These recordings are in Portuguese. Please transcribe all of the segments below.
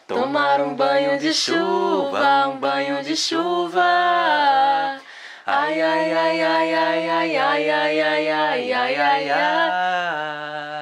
Tomar um banho de chuva, um banho de chuva. Ai, ai, ai, ai, ai, ai, ai, ai, ai, ai, ai, ai, ai.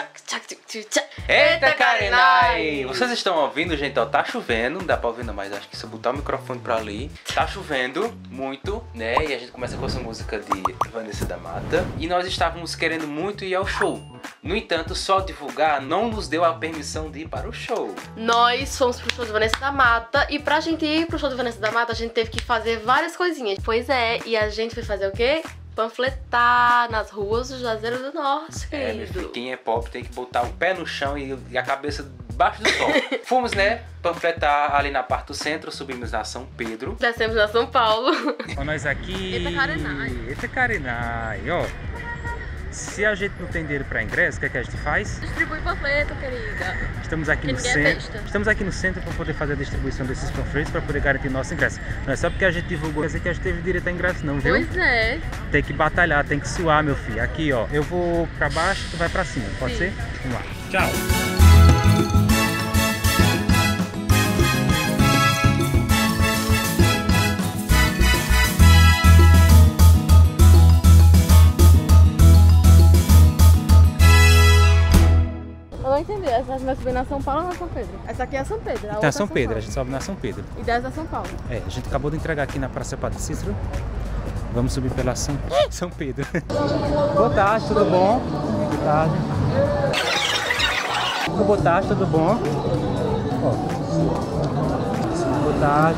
Eita, Karenai! Vocês estão ouvindo, gente? Ó, tá chovendo, não dá pra ouvir não, mas acho que se eu botar o microfone pra ali, tá chovendo muito, né? E a gente começa com essa música de Vanessa da Mata. E nós estávamos querendo muito ir ao show. No entanto, só divulgar não nos deu a permissão de ir para o show. Nós fomos pro show de Vanessa da Mata e pra gente ir pro show de Vanessa da Mata, a gente teve que fazer várias coisinhas. Pois é, e a gente foi fazer o quê? Panfletar nas ruas do Juazeiro do Norte, querido. Meu filho, quem é pobre tem que botar o pé no chão e a cabeça debaixo do sol. Fomos, né, panfletar ali na parte do centro, subimos na São Pedro. Descemos na São Paulo. Olha nós aqui. Eita, Karenai. Eita, Karenai, ó. Se a gente não tem dinheiro para ingresso, o que é que a gente faz? Distribui panfleto, querida. Estamos aqui no centro. Estamos aqui no centro para poder fazer a distribuição desses panfletos para poder garantir nosso ingresso. Não é só porque a gente divulgou que a gente teve direito a ingresso, não, viu? Pois é. Tem que batalhar, tem que suar, meu filho. Aqui, ó. Eu vou para baixo, tu vai para cima. Pode ser? Vamos lá. Tchau. Eu não entendi, essa vai subir na São Paulo ou na São Pedro? Essa aqui é a São Pedro. Então é São Pedro, a gente sobe na São Pedro. E 10 da São Paulo. É, a gente acabou de entregar aqui na Praça Padre Cícero. Vamos subir pela São Pedro. Boa tarde, tudo bom? Boa tarde. Boa tarde, tudo bom? Ó. Boa tarde.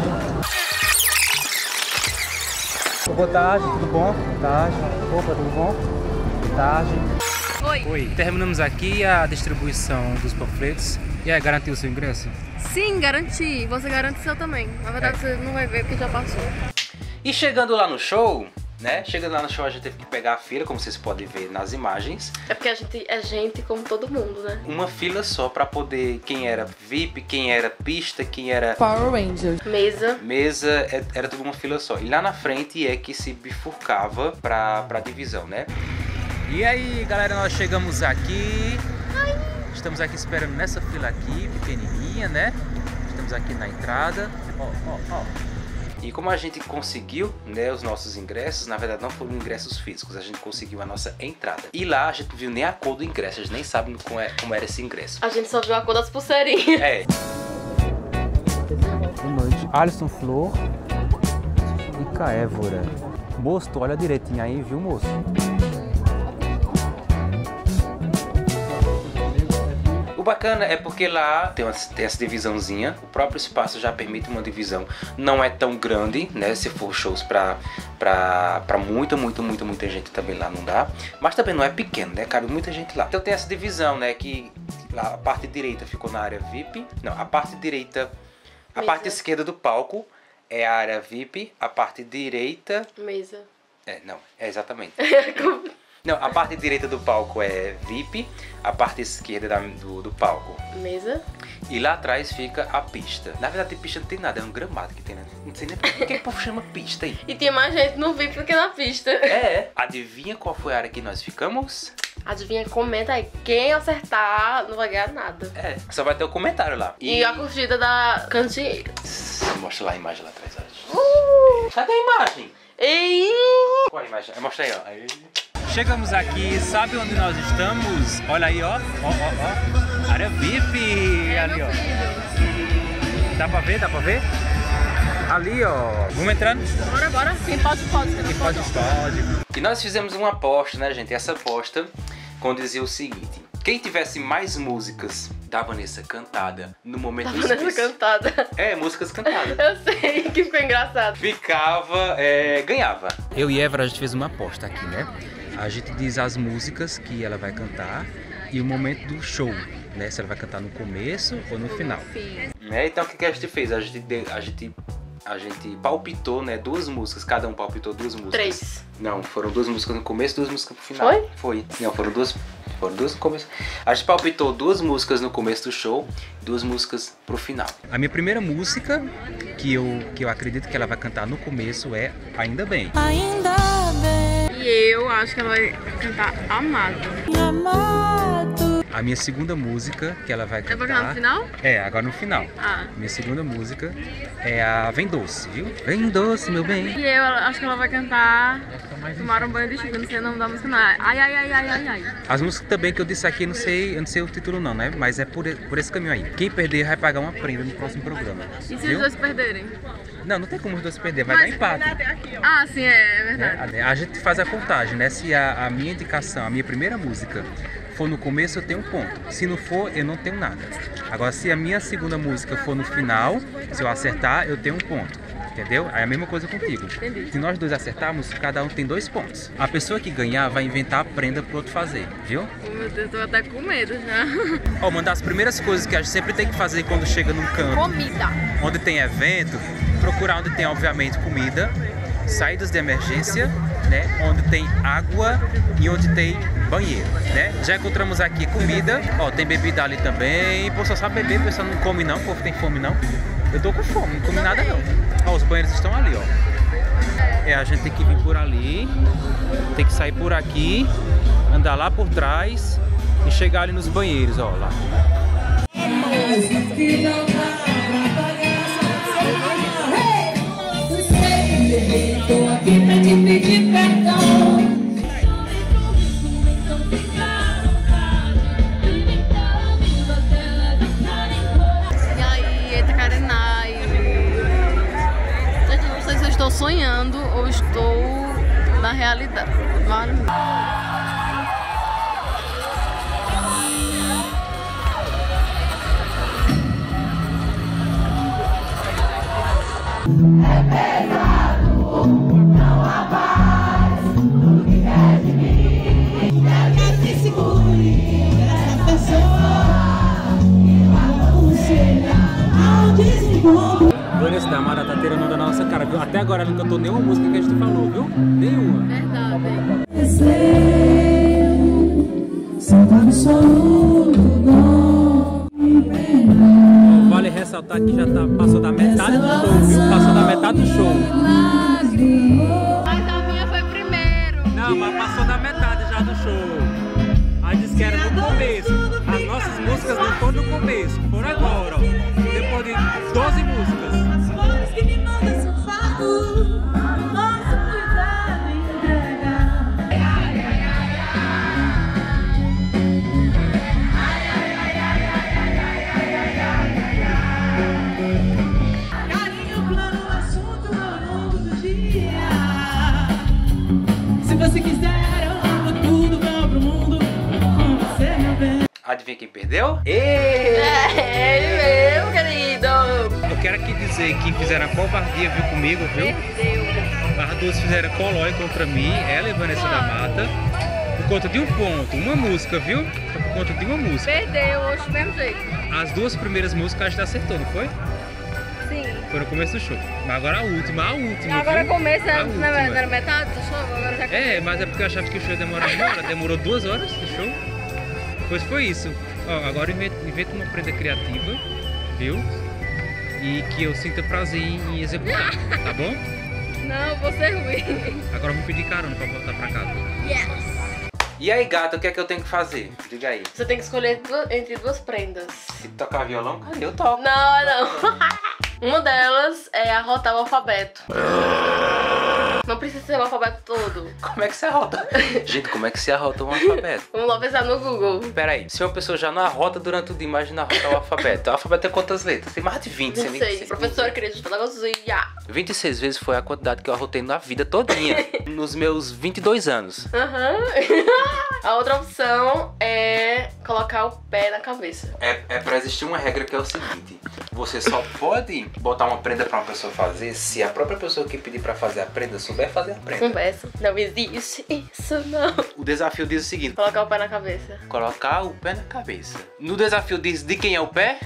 Boa tarde, tudo bom? Boa tarde. Opa, tudo bom? Boa tarde. Oi. Terminamos aqui a distribuição dos panfletos. E aí, garantiu o seu ingresso? Sim, garanti. Você garante o seu também. Na verdade, você não vai ver porque já passou. E chegando lá no show, né? Chegando lá no show a gente teve que pegar a fila, como vocês podem ver nas imagens. É porque a gente é gente como todo mundo, né? Uma fila só pra poder, quem era VIP, quem era pista, quem era Power Rangers. mesa, era tudo uma fila só. E lá na frente é que se bifurcava pra divisão, né? E aí, galera, nós chegamos aqui. Estamos aqui esperando nessa fila aqui, pequenininha, né? Estamos aqui na entrada. Ó. E como a gente conseguiu, né, os nossos ingressos, na verdade não foram ingressos físicos, a gente conseguiu a nossa entrada. E lá a gente não viu nem a cor do ingresso, a gente nem sabe como era esse ingresso. A gente só viu a cor das pulseirinhas. É. Boa noite. Alisson Flor e Caévora. Moço, tu olha direitinho aí, viu, moço? O bacana é porque lá tem essa divisãozinha, o próprio espaço já permite uma divisão, não é tão grande, né? Se for shows pra muita gente também lá não dá, mas também não é pequeno, né? Cabe muita gente lá. Então tem essa divisão, né? Que lá a parte direita ficou na área VIP, não, a parte direita, a parte esquerda do palco é a área VIP, a parte direita... Mesa. Não, é exatamente. Não, a parte direita do palco é VIP, a parte esquerda do palco. Mesa. E lá atrás fica a pista. Na verdade, pista não tem nada, é um gramado que tem, né? Não sei nem por que o povo chama pista aí. E tinha mais gente no VIP do que na pista. É. Adivinha qual foi a área que nós ficamos? Adivinha, comenta aí. Quem acertar não vai ganhar nada. É, só vai ter o comentário lá. E a curtida da cantinha. Mostra lá a imagem lá atrás, olha. Cadê a imagem? Ei! Qual a imagem? Mostra aí, ó. Aí. Chegamos aqui, sabe onde nós estamos? Olha aí, ó. Ó. Área VIP. Ali, ó. Dá pra ver? Ali, ó. Vamos entrando? Bora. Quem pode. Quem pode. E nós fizemos uma aposta, né, gente? Essa aposta condizia o seguinte: quem tivesse mais músicas da Vanessa cantada no momento do Vanessa cantada. É, músicas cantadas. Eu sei, que ficou engraçado. Ganhava. Eu e Évora, a gente fez uma aposta aqui, né? A gente diz as músicas que ela vai cantar e o momento do show, né? Se ela vai cantar no começo ou no final. Então o que a gente fez? A gente palpitou, né? Duas músicas, cada um palpitou duas músicas. 3. Não, foram duas músicas no começo, duas músicas no final. Foi? Não, foram duas no começo. A gente palpitou duas músicas no começo do show, duas músicas pro final. A minha primeira música, que eu acredito que ela vai cantar no começo, é Ainda Bem. Ainda bem. E eu acho que ela vai cantar Amado. Amado. A minha segunda música que ela vai cantar... É pra cantar no final? É, agora no final. Ah. Minha segunda música é a Vem Doce, viu? Vem Doce, meu bem. E eu acho que ela vai cantar Tomar um banho de chuva, não sei o nome da música não. Ai, ai, ai, ai, ai, ai. As músicas também que eu disse aqui, eu não sei o título não, né? Mas é por esse caminho aí. Quem perder vai pagar uma prenda no próximo programa. E se os dois perderem? Não tem como os dois perder, vai dar empate. Ah, sim, é verdade. A gente faz a contagem, né? Se a minha indicação, a minha primeira música for no começo, eu tenho um ponto. Se não for, eu não tenho nada. Agora, se a minha segunda música for no final, se eu acertar, eu tenho um ponto. Entendeu? Aí é a mesma coisa contigo. Entendi. Se nós dois acertarmos, cada um tem 2 pontos. A pessoa que ganhar vai inventar a prenda pro outro fazer, viu? Oh, meu Deus, tô até com medo já. Ó, uma das primeiras coisas que a gente sempre tem que fazer quando chega num canto Comida. onde tem evento, procurar onde tem, obviamente, comida, saídas de emergência, né? Onde tem água e onde tem banheiro, né? Já encontramos aqui comida, ó, tem bebida ali também. Pô, só sabe beber, o pessoal não come não, o povo tem fome não. Eu tô com fome, não comi nada não. Ó, os banheiros estão ali, ó. É, a gente tem que vir por ali, tem que sair por aqui, andar lá por trás e chegar ali nos banheiros, ó, lá. Tô aqui pra te pedir perdão. E aí, Itacarenai. Gente, eu não sei se eu estou sonhando ou estou na realidade. Vanessa da Mata tá tirando da nossa cara, viu? Até agora ela não cantou nenhuma música que a gente falou, viu? Nenhuma. Verdade. Vale ressaltar que já passou da metade do show, viu? Passou da metade do show. Mas a minha foi primeiro. Não, mas passou da metade já do show. Aí disse que era no começo. As nossas músicas não foram no começo, foram agora, ó. Depois de 12 músicas. Adivinha quem perdeu? É ele mesmo, querido. Eu quero aqui dizer que fizeram a covardia, viu, comigo, viu? Perdeu. As duas fizeram colói contra mim, ela e Vanessa da Mata. Por conta de um ponto, uma música, viu? Foi por conta de uma música. Perdeu, hoje do mesmo jeito. As duas primeiras músicas a gente acertou, não foi? Sim. Foi no começo do show. Mas agora a última, Agora viu? começa, A não era última. metade do show, agora já É, mas é porque eu achava que o show ia demorar 1 hora. Demorou 2 horas de show. Pois foi isso. Ó, agora inventa uma prenda criativa, viu? E que eu sinta prazer em executar, tá bom? Não, vou ser ruim. Agora eu vou pedir carona pra voltar pra casa. Yes. E aí, gata, o que é que eu tenho que fazer? Diga aí. Você tem que escolher entre 2 prendas. Se tocar violão, cadê? Eu toco. Não, não. Uma delas é arrotar o alfabeto. Não precisa ser o alfabeto todo. Como é que se arrota? Gente, como é que se arrota um alfabeto? Vamos lá pensar no Google. Pera aí, se uma pessoa já não arrota durante o dia, imagina arrotar o alfabeto. O alfabeto tem quantas letras? Tem mais de 20. 26. Professora, queria te falar negócio. 26 vezes foi a quantidade que eu arrotei na vida todinha. Nos meus 22 anos. Aham. A outra opção é colocar o pé na cabeça. É pra existir uma regra que é o seguinte: você só pode botar uma prenda pra uma pessoa fazer se a própria pessoa que pedir pra fazer a prenda souber fazer a prenda. Conversa. Não existe isso, não. O desafio diz o seguinte: Colocar o pé na cabeça. colocar o pé na cabeça. No desafio diz de quem é o pé?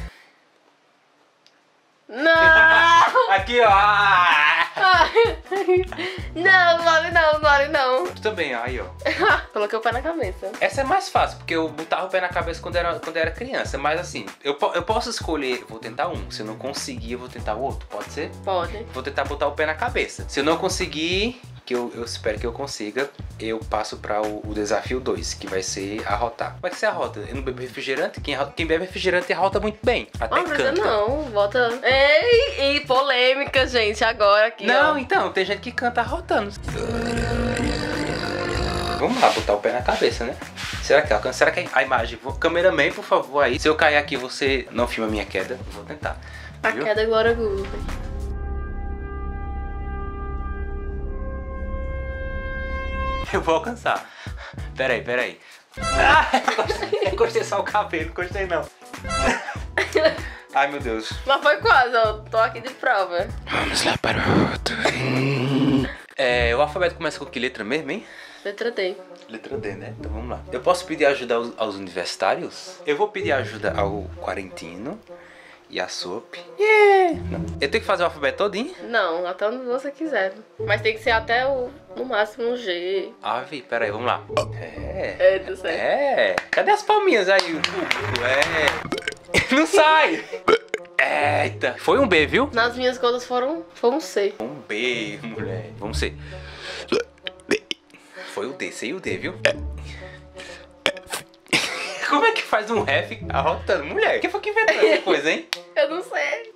Não! Aqui, ó! Não, vale não, vale não. Tu também, aí, ó. Coloquei o pé na cabeça. Essa é mais fácil, porque eu botava o pé na cabeça quando era criança. Mas assim, eu posso escolher, vou tentar um. Se eu não conseguir, eu vou tentar o outro, pode ser? Pode. Vou tentar botar o pé na cabeça. Se eu não conseguir, que eu espero que eu consiga, eu passo para o desafio 2, que vai ser arrotar. Como é que você arrota? Eu não bebo refrigerante? Quem bebe refrigerante arrota muito bem. Até Não precisa canta. não, bota... Ei, e polêmica, gente, agora aqui, Não, ó. então, tem gente que canta arrotando. Vamos lá, botar o pé na cabeça, né? Será que alcança? Será que a imagem... Cameraman, por favor, aí. Se eu cair aqui, você não filma a minha queda. Eu vou tentar. A Viu? queda Glória Groove. Eu vou alcançar. Peraí. Ah, encostei só o cabelo, encostei não. Ai, meu Deus. Mas foi quase, ó. Tô aqui de prova. Vamos lá para o outro. O alfabeto começa com que letra mesmo, hein? Letra D. Letra D, né? Então vamos lá. Eu posso pedir ajuda aos universitários? Eu vou pedir ajuda ao quarentino e a Soap. Não. Eu tenho que fazer o alfabeto todinho? Não, até onde você quiser. Mas tem que ser até no máximo um G. Ave, peraí, vamos lá. É. Tá certo. Cadê as palminhas aí? Não sai! Eita. Foi um B, viu? Nas minhas contas foi um C. Um B, mulher. Vamos ser. Foi o D, sei o D, viu? Como é que faz um F arrotando? Mulher, quem foi que inventou essa coisa, hein? Eu não sei.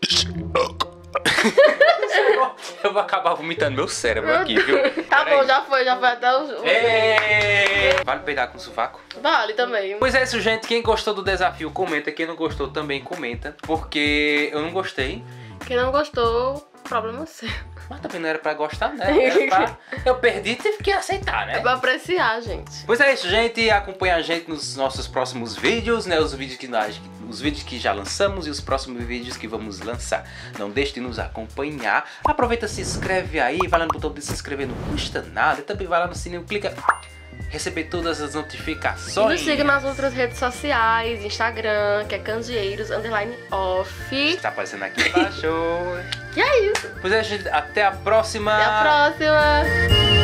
Eu vou acabar vomitando meu cérebro aqui, viu? Tá Peraí. bom, já foi até o... Vale peidar com sovaco? Vale também. Pois é isso, gente. Quem gostou do desafio, comenta. Quem não gostou, também comenta. Porque eu não gostei. Quem não gostou, problema seu. Mas também não era pra gostar, né? Eu perdi, tive que aceitar, né? É pra apreciar, gente. Pois é isso, gente. Acompanha a gente nos nossos próximos vídeos, né? Os vídeos que já lançamos e os próximos vídeos que vamos lançar. Não deixe de nos acompanhar. Aproveita, se inscreve aí, vai lá no botão de se inscrever, não custa nada. E também vai lá no sininho, clica, receber todas as E notificações. nos siga nas outras redes sociais, Instagram, que é candeeiros_off. Está aparecendo aqui embaixo. E é isso. Pois é, gente. Até a próxima. Até a próxima.